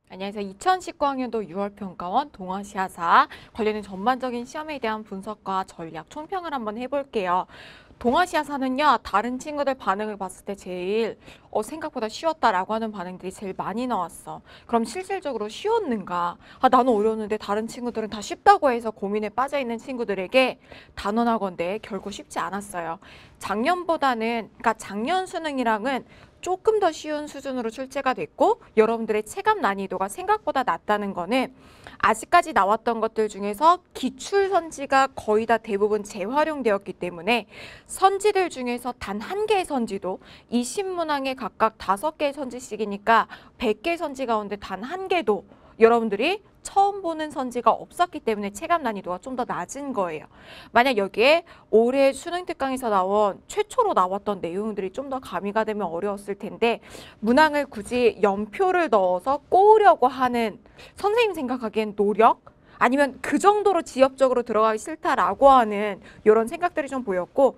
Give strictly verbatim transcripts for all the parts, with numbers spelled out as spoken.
안녕하세요. 이천십구 학년도 유월 평가원 동아시아사 관련된 전반적인 시험에 대한 분석과 전략 총평을 한번 해볼게요. 동아시아사는요, 다른 친구들 반응을 봤을 때 제일 어, 생각보다 쉬웠다라고 하는 반응들이 제일 많이 나왔어. 그럼 실질적으로 쉬웠는가? 아, 나는 어려웠는데 다른 친구들은 다 쉽다고 해서 고민에 빠져있는 친구들에게 단언하건대 결코 쉽지 않았어요. 작년보다는, 그러니까 작년 수능이랑은 조금 더 쉬운 수준으로 출제가 됐고 여러분들의 체감 난이도가 생각보다 낮다는 거는 아직까지 나왔던 것들 중에서 기출 선지가 거의 다 대부분 재활용되었기 때문에 선지들 중에서 단 한 개의 선지도 이십 문항에 각각 다섯 개의 선지씩이니까 백 개 선지 가운데 단 한 개도 여러분들이 처음 보는 선지가 없었기 때문에 체감 난이도가 좀 더 낮은 거예요. 만약 여기에 올해 수능 특강에서 나온 최초로 나왔던 내용들이 좀 더 가미가 되면 어려웠을 텐데 문항을 굳이 연표를 넣어서 꼬으려고 하는 선생님 생각하기엔 노력? 아니면 그 정도로 지엽적으로 들어가기 싫다라고 하는 이런 생각들이 좀 보였고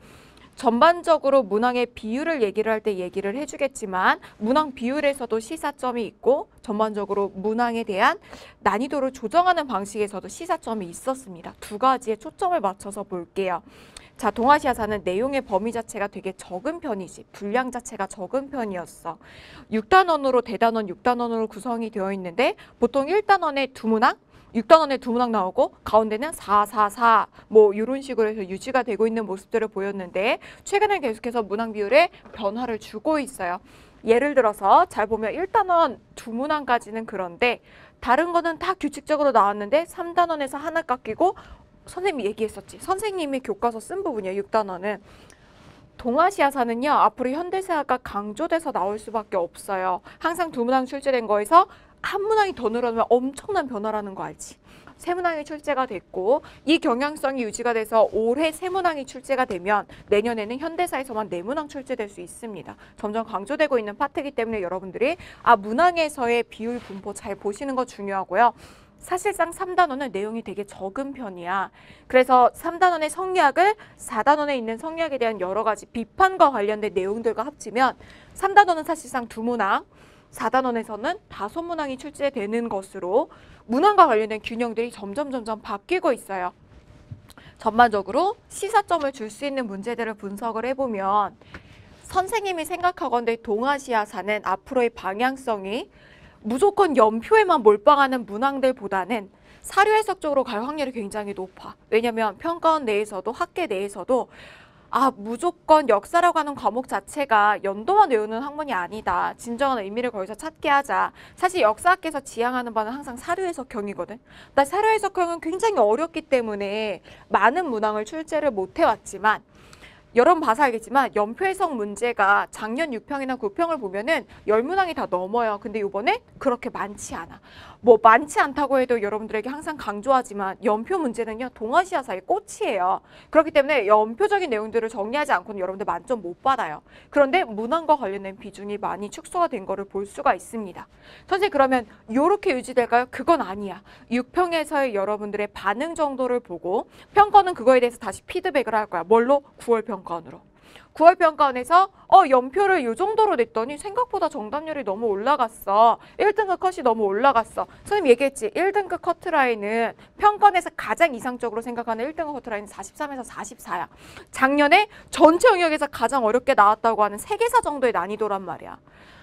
전반적으로 문항의 비율을 얘기를 할 때 얘기를 해주겠지만 문항 비율에서도 시사점이 있고 전반적으로 문항에 대한 난이도를 조정하는 방식에서도 시사점이 있었습니다. 두 가지에 초점을 맞춰서 볼게요. 자, 동아시아사는 내용의 범위 자체가 되게 적은 편이지. 분량 자체가 적은 편이었어. 육 단원으로 대단원 육 단원으로 구성이 되어 있는데 보통 일 단원에 두 문항? 육 단원에 두 문항 나오고 가운데는 사, 사, 사 뭐 이런 식으로 해서 유지가 되고 있는 모습들을 보였는데 최근에 계속해서 문항 비율에 변화를 주고 있어요. 예를 들어서 잘 보면 일 단원 두 문항까지는 그런데 다른 거는 다 규칙적으로 나왔는데 삼 단원에서 하나 깎이고 선생님이 얘기했었지. 선생님이 교과서 쓴 부분이에요. 육 단원은. 동아시아사는요. 앞으로 현대사가 강조돼서 나올 수밖에 없어요. 항상 두 문항 출제된 거에서 한 문항이 더 늘어나면 엄청난 변화라는 거 알지? 세 문항이 출제가 됐고 이 경향성이 유지가 돼서 올해 세 문항이 출제가 되면 내년에는 현대사에서만 네 문항 출제될 수 있습니다. 점점 강조되고 있는 파트이기 때문에 여러분들이 아 문항에서의 비율 분포 잘 보시는 거 중요하고요. 사실상 삼 단원은 내용이 되게 적은 편이야. 그래서 삼 단원의 성리학을 사 단원에 있는 성리학에 대한 여러 가지 비판과 관련된 내용들과 합치면 삼 단원은 사실상 두 문항, 사 단원에서는 다섯 문항이 출제되는 것으로 문항과 관련된 균형들이 점점 점점 바뀌고 있어요. 전반적으로 시사점을 줄 수 있는 문제들을 분석을 해보면 선생님이 생각하건대 동아시아사는 앞으로의 방향성이 무조건 연표에만 몰빵하는 문항들보다는 사료 해석 쪽으로 갈 확률이 굉장히 높아. 왜냐면 평가원 내에서도 학계 내에서도 아 무조건 역사라고 하는 과목 자체가 연도만 외우는 학문이 아니다. 진정한 의미를 거기서 찾게 하자. 사실 역사학에서 지향하는 바는 항상 사료 해석형이거든. 나 사료 해석형은 굉장히 어렵기 때문에 많은 문항을 출제를 못 해왔지만 여러분 봐서 알겠지만 연표 해석 문제가 작년 육 평이나 구 평을 보면은 열 문항이 다 넘어요. 근데 이번에 그렇게 많지 않아. 뭐 많지 않다고 해도 여러분들에게 항상 강조하지만 연표 문제는요. 동아시아사의 꽃이에요. 그렇기 때문에 연표적인 내용들을 정리하지 않고는 여러분들 만점 못 받아요. 그런데 문항과 관련된 비중이 많이 축소가 된 거를 볼 수가 있습니다. 선생님 그러면 이렇게 유지될까요? 그건 아니야. 육 평에서의 여러분들의 반응 정도를 보고 평가는 그거에 대해서 다시 피드백을 할 거야. 뭘로? 구월 평가. 평가원으로. 구월 평가원에서 어 연표를 이 정도로 냈더니 생각보다 정답률이 너무 올라갔어. 일 등급 컷이 너무 올라갔어. 선생님 얘기했지. 일 등급 커트라인은 평가원에서 가장 이상적으로 생각하는 일 등급 커트라인은 사십삼에서 사십사야. 작년에 전체 영역에서 가장 어렵게 나왔다고 하는 세계사 정도의 난이도란 말이야.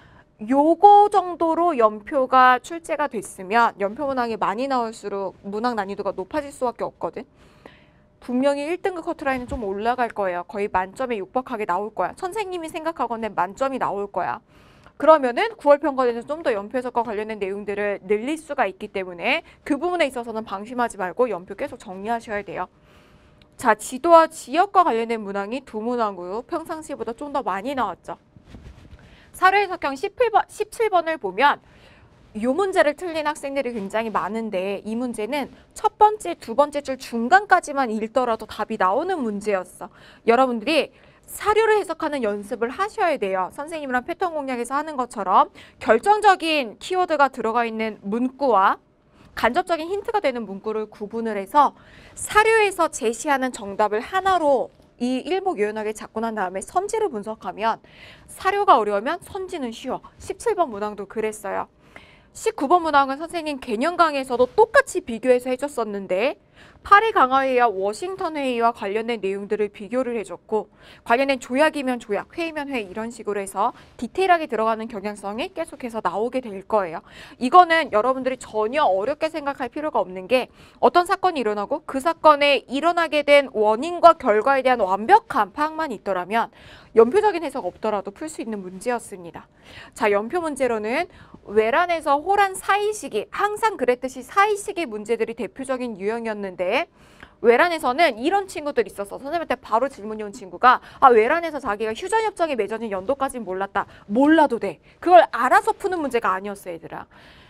요거 정도로 연표가 출제가 됐으면 연표 문항이 많이 나올수록 문항 난이도가 높아질 수밖에 없거든. 분명히 일 등급 커트라인은 좀 올라갈 거예요. 거의 만점에 육박하게 나올 거야. 선생님이 생각하건대 만점이 나올 거야. 그러면은 구월 평가원에서 좀 더 연표 해석과 관련된 내용들을 늘릴 수가 있기 때문에 그 부분에 있어서는 방심하지 말고 연표 계속 정리하셔야 돼요. 자, 지도와 지역과 관련된 문항이 두 문항으로 평상시보다 좀 더 많이 나왔죠. 사료 해석형 십칠 번, 십칠 번을 보면 이 문제를 틀린 학생들이 굉장히 많은데 이 문제는 첫 번째, 두 번째 줄 중간까지만 읽더라도 답이 나오는 문제였어. 여러분들이 사료를 해석하는 연습을 하셔야 돼요. 선생님이랑 패턴 공략에서 하는 것처럼 결정적인 키워드가 들어가 있는 문구와 간접적인 힌트가 되는 문구를 구분을 해서 사료에서 제시하는 정답을 하나로 이 일목요연하게 잡고 난 다음에 선지를 분석하면 사료가 어려우면 선지는 쉬워. 십칠 번 문항도 그랬어요. 십구 번 문항은 선생님 개념 강의에서도 똑같이 비교해서 해줬었는데 파리 강화회의와 워싱턴 회의와 관련된 내용들을 비교를 해줬고 관련된 조약이면 조약, 회의면 회의 이런 식으로 해서 디테일하게 들어가는 경향성이 계속해서 나오게 될 거예요. 이거는 여러분들이 전혀 어렵게 생각할 필요가 없는 게 어떤 사건이 일어나고 그 사건에 일어나게 된 원인과 결과에 대한 완벽한 파악만 있더라면 연표적인 해석 없더라도 풀 수 있는 문제였습니다. 자, 연표 문제로는 외란에서 호란 사이 시기, 항상 그랬듯이 사이 시기 문제들이 대표적인 유형이었는데 외란에서는 이런 친구들이 있었어. 선생님한테 바로 질문이 온 친구가 아 외란에서 자기가 휴전협정이 맺어진 연도까지는 몰랐다. 몰라도 돼. 그걸 알아서 푸는 문제가 아니었어 얘들아.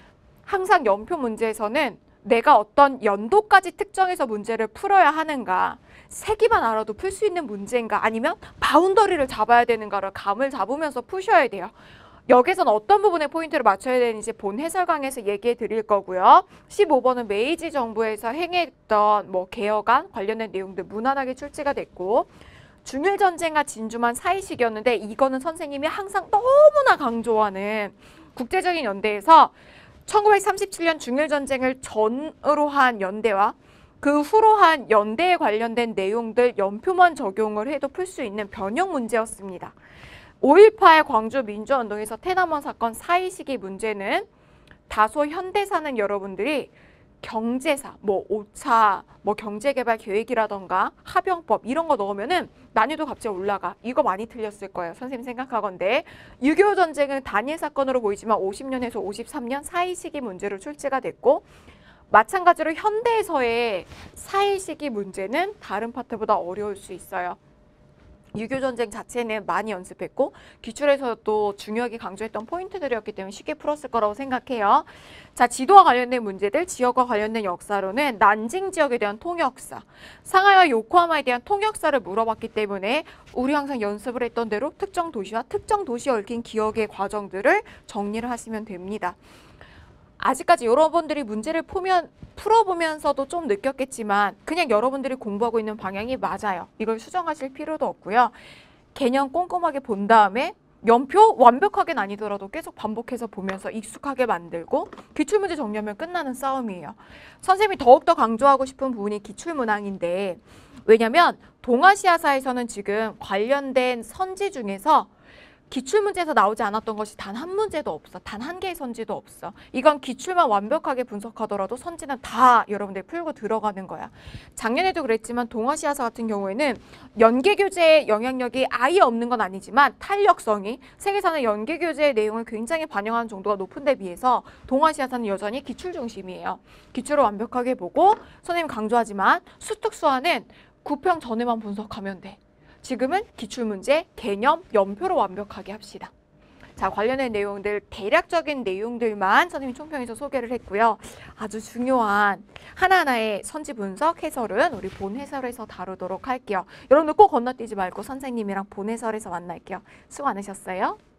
항상 연표 문제에서는 내가 어떤 연도까지 특정해서 문제를 풀어야 하는가, 세기만 알아도 풀 수 있는 문제인가, 아니면 바운더리를 잡아야 되는가를 감을 잡으면서 푸셔야 돼요. 여기서는 어떤 부분에 포인트를 맞춰야 되는지 본 해설 강의에서 얘기해 드릴 거고요. 십오 번은 메이지 정부에서 행했던 뭐 개혁안 관련된 내용들 무난하게 출제가 됐고, 중일전쟁과 진주만 사이 시기였는데 이거는 선생님이 항상 너무나 강조하는 국제적인 연대에서 천구백삼십칠 년 중일전쟁을 전으로 한 연대와 그 후로 한 연대에 관련된 내용들 연표만 적용을 해도 풀 수 있는 변형 문제였습니다. 오일팔 광주 민주화운동에서 태남원 사건 사이 시기 문제는 다소 현대 사는 여러분들이 경제사, 뭐 오 차, 뭐 경제개발 계획이라던가 합병법 이런 거 넣으면은 난이도 갑자기 올라가. 이거 많이 틀렸을 거예요. 선생님 생각하건데 육이오 전쟁은 단일 사건으로 보이지만 오십 년에서 오십삼 년 사이 시기 문제로 출제가 됐고 마찬가지로 현대에서의 사이 시기 문제는 다른 파트보다 어려울 수 있어요. 육이오 전쟁 자체는 많이 연습했고 기출에서도 중요하게 강조했던 포인트들이었기 때문에 쉽게 풀었을 거라고 생각해요. 자, 지도와 관련된 문제들, 지역과 관련된 역사로는 난징 지역에 대한 통역사, 상하이와 요코하마에 대한 통역사를 물어봤기 때문에 우리 항상 연습을 했던 대로 특정 도시와 특정 도시에 얽힌 기억의 과정들을 정리를 하시면 됩니다. 아직까지 여러분들이 문제를 풀면, 풀어보면서도 좀 느꼈겠지만 그냥 여러분들이 공부하고 있는 방향이 맞아요. 이걸 수정하실 필요도 없고요. 개념 꼼꼼하게 본 다음에 연표 완벽하게는 아니더라도 계속 반복해서 보면서 익숙하게 만들고 기출문제 정리하면 끝나는 싸움이에요. 선생님이 더욱더 강조하고 싶은 부분이 기출문항인데 왜냐면 동아시아사에서는 지금 관련된 선지 중에서 기출문제에서 나오지 않았던 것이 단 한 문제도 없어. 단 한 개의 선지도 없어. 이건 기출만 완벽하게 분석하더라도 선지는 다 여러분들 풀고 들어가는 거야. 작년에도 그랬지만 동아시아사 같은 경우에는 연계교재의 영향력이 아예 없는 건 아니지만 탄력성이 세계사는 연계교재의 내용을 굉장히 반영하는 정도가 높은 데 비해서 동아시아사는 여전히 기출 중심이에요. 기출을 완벽하게 보고 선생님 강조하지만 수특수화는 구평 전에만 분석하면 돼. 지금은 기출문제, 개념, 연표로 완벽하게 합시다. 자, 관련된 내용들, 대략적인 내용들만 선생님이 총평해서 소개를 했고요. 아주 중요한 하나하나의 선지 분석, 해설은 우리 본 해설에서 다루도록 할게요. 여러분들 꼭 건너뛰지 말고 선생님이랑 본 해설에서 만날게요. 수고 많으셨어요.